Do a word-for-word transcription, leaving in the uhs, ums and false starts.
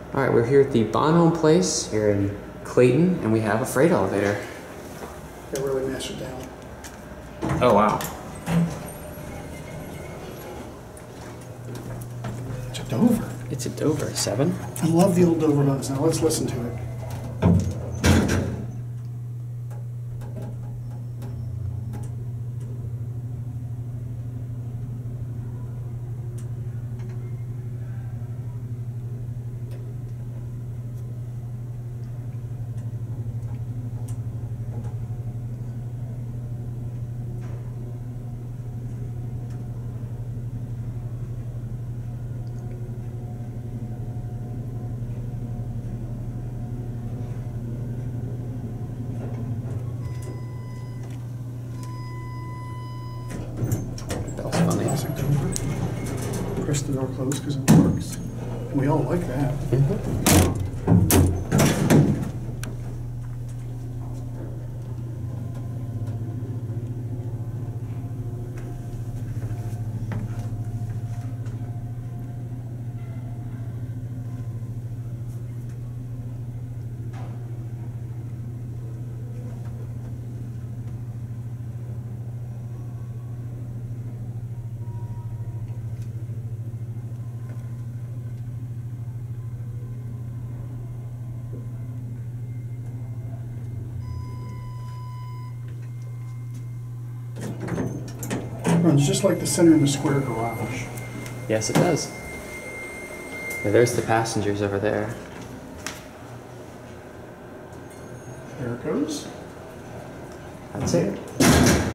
All right, we're here at the Bonhomme place here in Clayton, and we have a freight elevator. They really mashed it down. Oh, wow. It's a Dover. It's a Dover, seven? I love the old Dover buzz. Now let's listen to it. That was funny. Classic Dover. Press the door closed because it works. We all like that. Mm-hmm. Runs just like the center in the square garage. Yes, it does. Yeah, there's the passengers over there. There it goes. That's it.